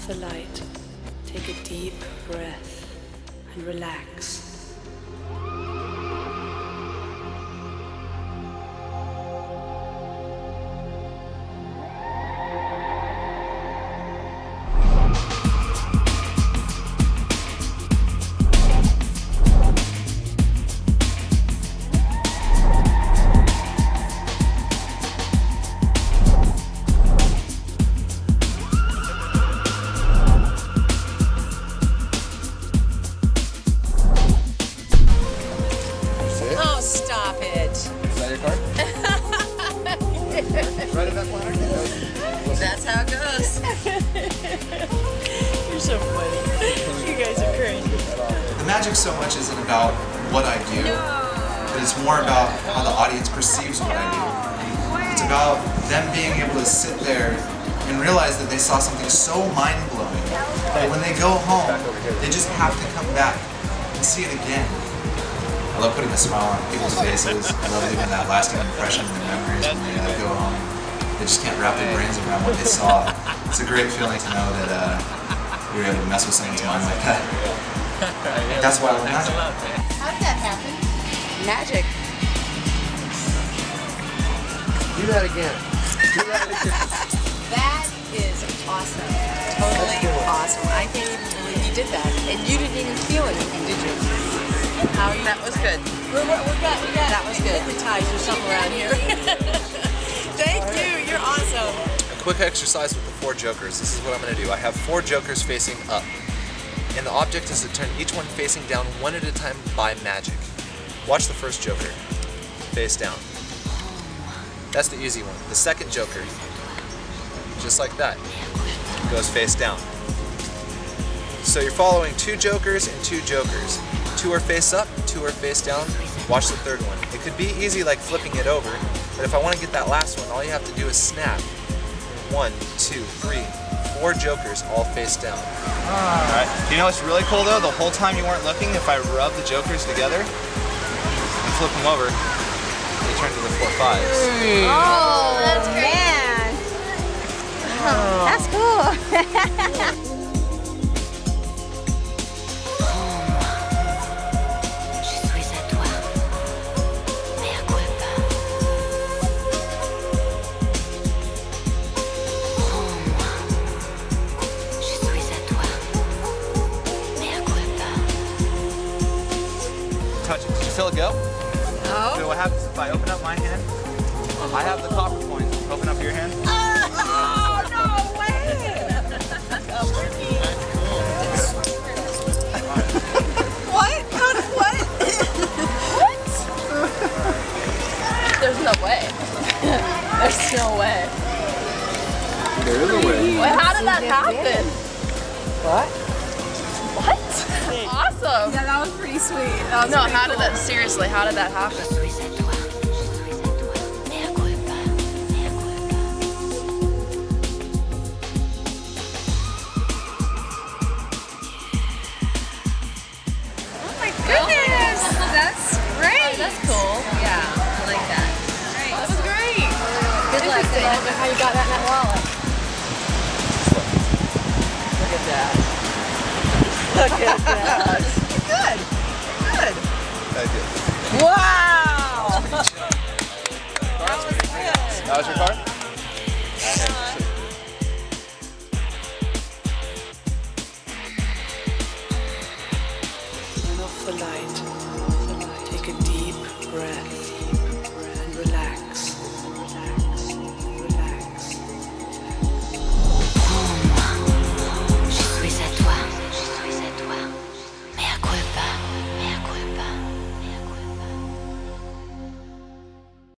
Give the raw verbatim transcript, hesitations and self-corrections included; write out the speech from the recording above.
the light, take a deep breath and relax. Oh, stop it. Is that your card? Right in that corner? That's how it goes. You're so funny. You guys are crazy. The magic so much isn't about what I do, but it's more about how the audience perceives what I do. It's about them being able to sit there and realize that they saw something so mind-blowing that when they go home, they just have to come back and see it again. I love putting a smile on people's faces. I love leaving that lasting impression in their memories when they uh, go home. They just can't wrap their brains around what they saw. It's a great feeling to know that uh, we were able to mess with someone's mind like that. That's why I love magic. How did that happen? Magic. Do that again. Do that again. That is awesome. Totally awesome. I can't even believe you did that. And you didn't even feel anything, did you? How are you? That was good. We're, we're, we got, we got, that was good. Hypnotized or something around here. Thank you. You're awesome. A quick exercise with the four jokers. This is what I'm going to do. I have four jokers facing up. And the object is to turn each one facing down one at a time by magic. Watch the first joker. Face down. That's the easy one. The second joker, just like that, goes face down. So you're following two jokers and two jokers. Two are face up, two are face down. Watch the third one. It could be easy like flipping it over, but if I want to get that last one, all you have to do is snap. One, two, three, four jokers all face down. Alright. You know what's really cool though? The whole time you weren't looking, if I rub the jokers together and flip them over, they turn to the four fives. Oh, that's great. Man. Oh. That's cool. Touch it. Did you feel it go? No. So what happens if I open up my hand? I have the copper coins. Open up your hand. Oh, no way! What? How did what? What? There's no way. There's no way. There is a way. Well, how did that happen? What? What? Awesome. Yeah, that was pretty sweet. That was No, pretty how cool. did that, seriously, how did that happen? Oh my goodness! That's great! Oh, that's cool. Yeah, I like that. Great. That was great. Good luck. Interesting. I don't know how you got that in that wallet. Look at that. Look at that. Good. Good. Thank you. Wow! That was good. That was your card?